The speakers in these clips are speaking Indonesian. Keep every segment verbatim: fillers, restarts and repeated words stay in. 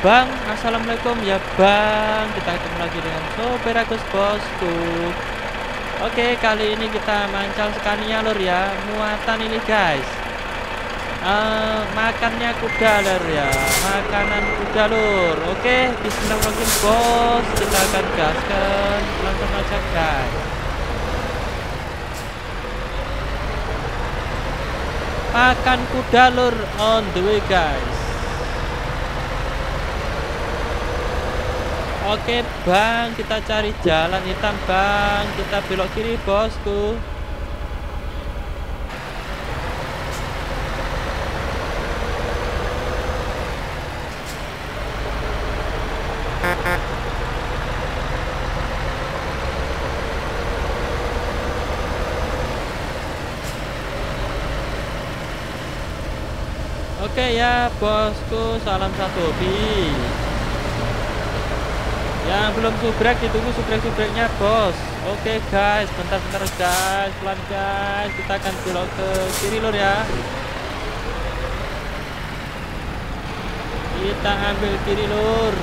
Bang, assalamualaikum ya Bang. Kita ketemu lagi dengan Sopir Agus bosku. Oke, kali ini kita mancal Scania lur ya. Muatan ini guys. Uh, makannya kuda lur ya. Makanan kuda lur. Oke, bismillahirrahmanirrahim bos. Kita akan gaskan langsung aja guys. Makan kuda lur on the way guys. Oke bang, kita cari jalan hitam bang. Kita belok kiri bosku. Oke ya bosku, salam satu hobi. Yang belum subrek ditunggu subrek-subreknya bos. Oke guys, bentar-bentar guys, pelan guys. Kita akan belok ke kiri lur ya. Kita ambil kiri lur.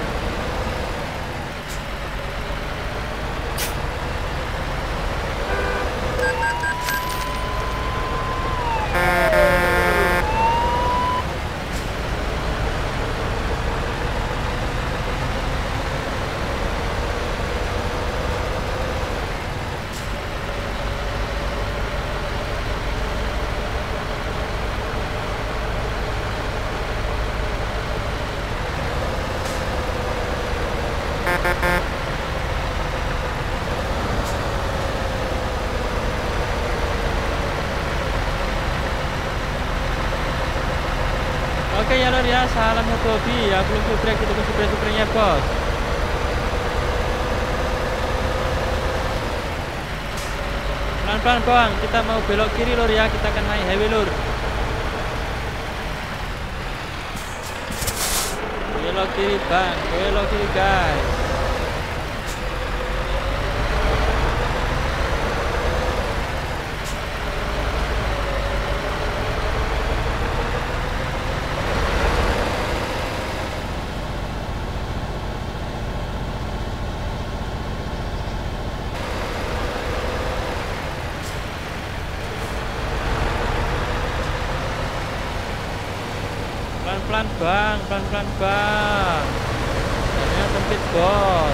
Oke ya lor ya, salam satu hobi ya, belum subrek itu ke subrek-subreknya bos. Pelan-pelan bang, kita mau belok kiri lor ya, kita akan naik highway lor. Belok kiri bang, belok kiri guys. Pelan-pelan bang, pelan-pelan bang. Jalannya sempit bos.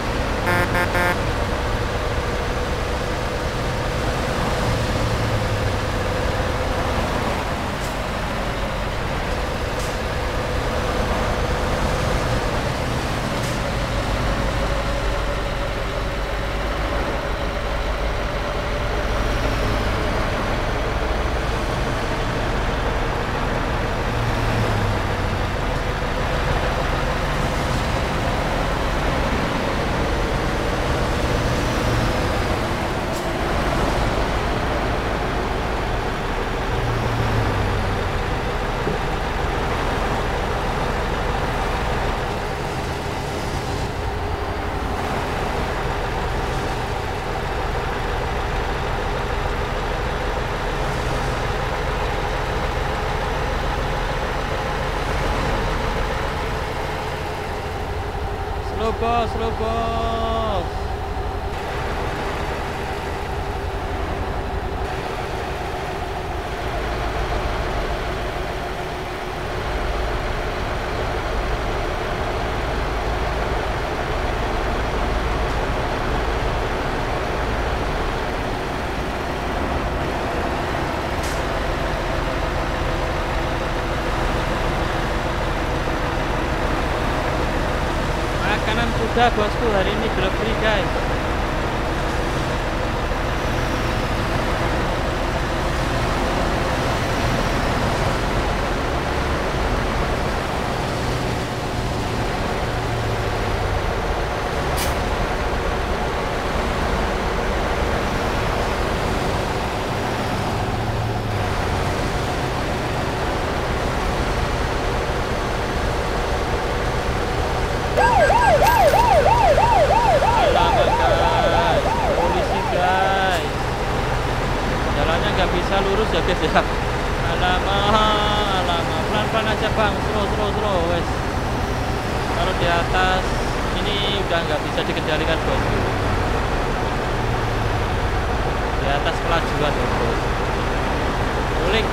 Slow bos, slow bos. Makanan kuda bosku hari ini belok kiri guys. Nggak bisa lurus ya guys ya. Alamak, alamak, pelan-pelan aja bang, slow slow slow wes. kalau di atas ini udah nggak bisa dikendalikan bosku. Di atas kelajuan ya bos. Guling.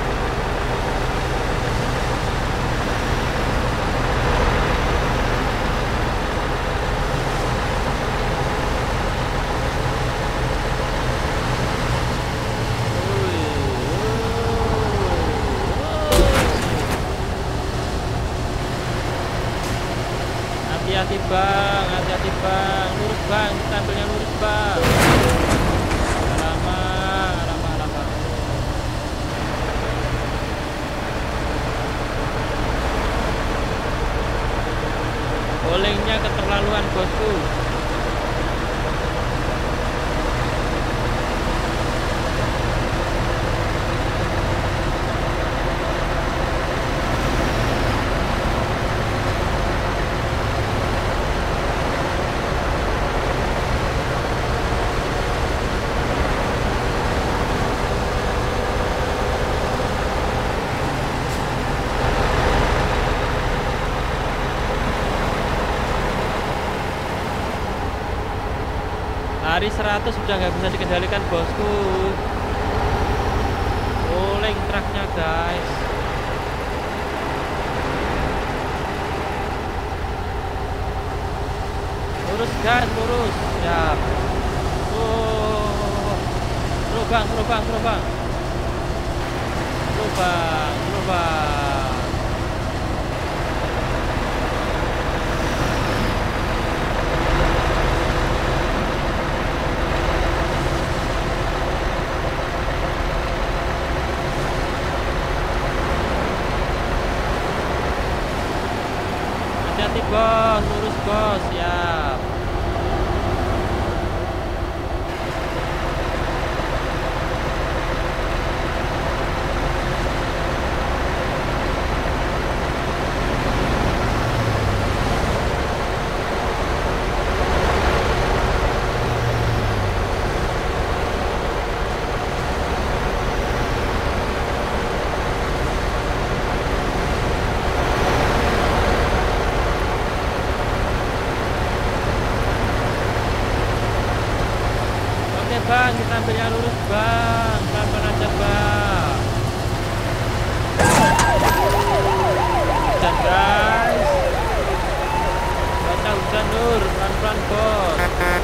Hati-hati bang, hati-hati bang, lurus bang, kita ambilnya lurus bang. Lama, lama, lama. Bolengnya keterlaluan bosku. Lari seratus sudah nggak bisa dikendalikan bosku. Oleng truknya guys. Lurus guys, lurus. Siap. Oh, terus bang, terus bang, terus bang, terus bang, terus bang. Hati-hati bos, lurus bos, siap. Bang, kita ambil yang lurus bang, pelan-pelan aja bang. Hujan guys, baca hujan lur, pelan-pelan bos.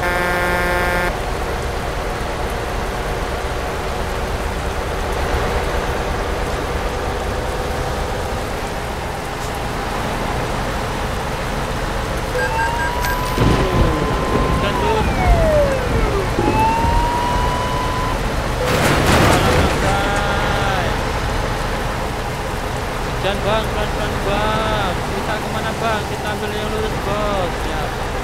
Hujan lur. Dan bang, pelan-pelan bang. Kita kemana bang? Kita ambil yang lurus bos. Ya.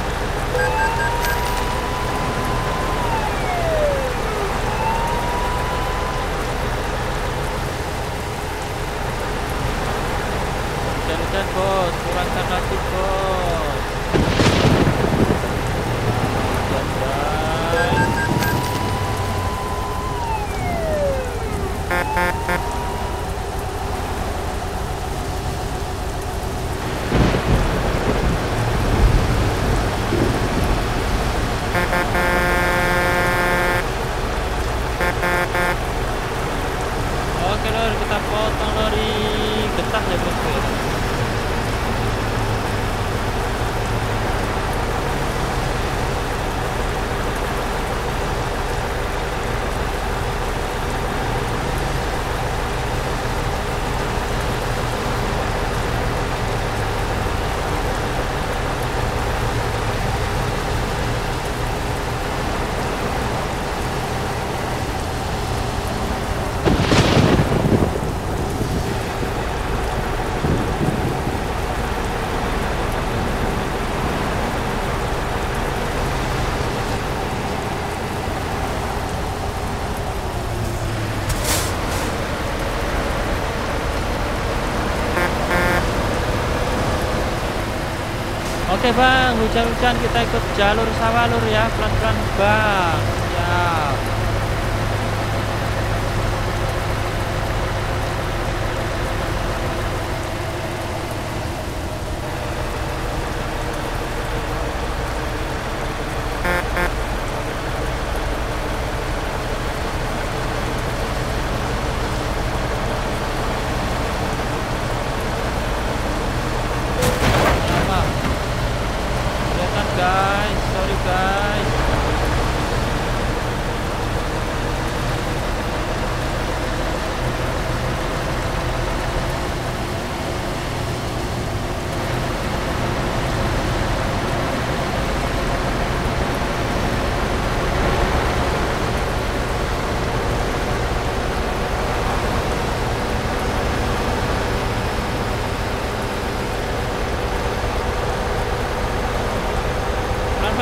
Dan-dan bos, kurangkan lagi bos. Dan guys. Oke lor, kita potong lori getah ya bosku. Oke bang, hujan-hujan kita ikut jalur sawah lur ya, pelan-pelan bang. Siap.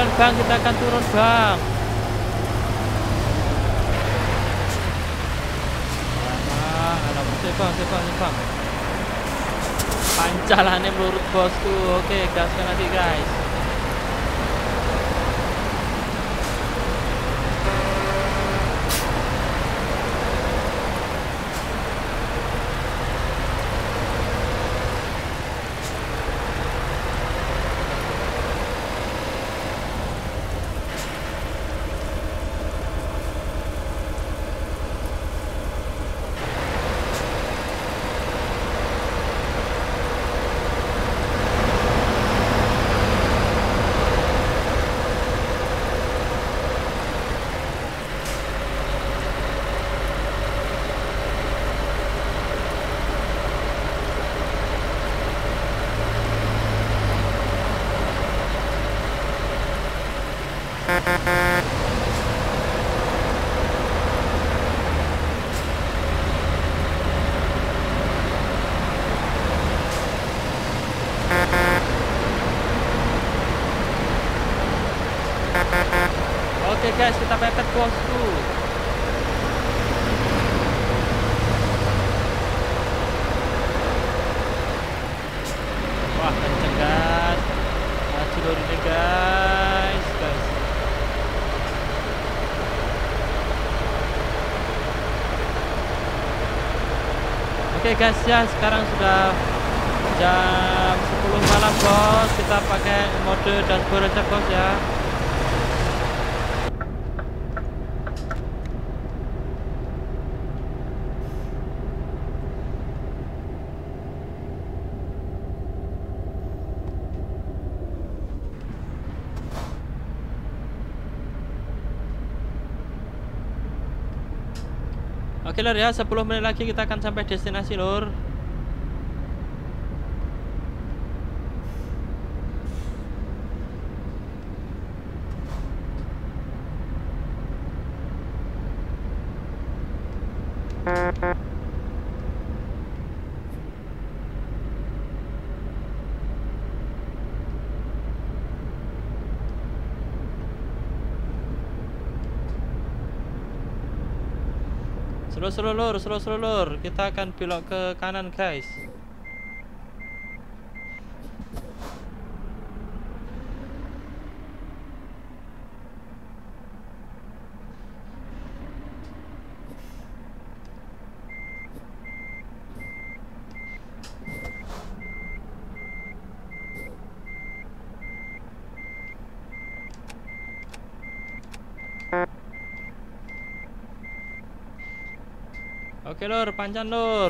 turun bang, kita akan turun bang. Alah, alah, bang, bang, bang. Pancalannya melurut bosku. Oke, gaskan lagi guys. Oke guys, kita pepet bosku. Wah, kenceng guys. Maju lur ini guys, guys. Oke guys ya, sekarang sudah jam sepuluh malam bos. Kita pakai mode dashboard aja bos ya. Oke lor ya, sepuluh menit lagi kita akan sampai destinasi lor. Slow-slow lur, slow-slow lur. Kita akan belok ke kanan guys. Oke lur, panjang lur.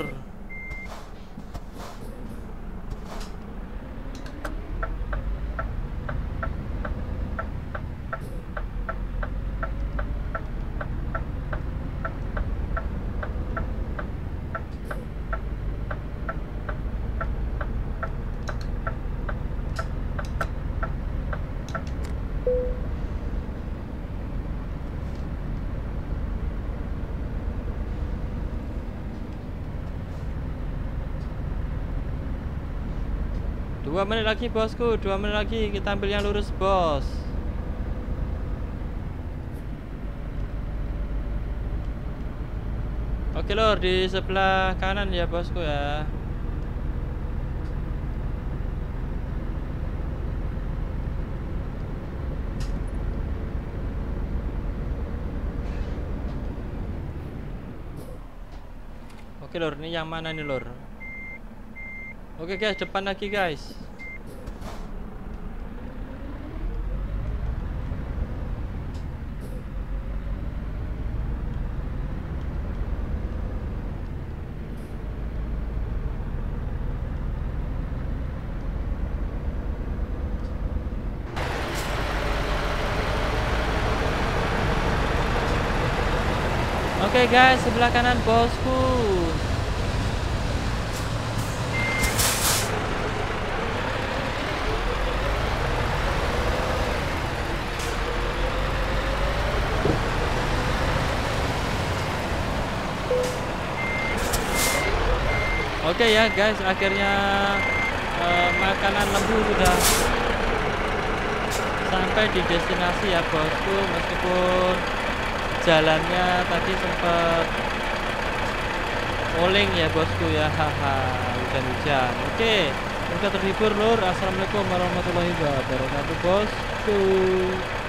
Dua menit lagi bosku, dua menit lagi kita ambil yang lurus bos. Oke lor, di sebelah kanan ya bosku ya. Oke lor, ini yang mana nih lor? Oke guys, depan lagi guys. Oke guys, sebelah kanan bosku. Oke ya guys, akhirnya eh, makanan lembu sudah sampai di destinasi ya bosku, meskipun jalannya tadi sempat oleng ya bosku ya, haha, hujan-hujan. Oke, semoga terhibur lur. Assalamualaikum warahmatullahi wabarakatuh bosku.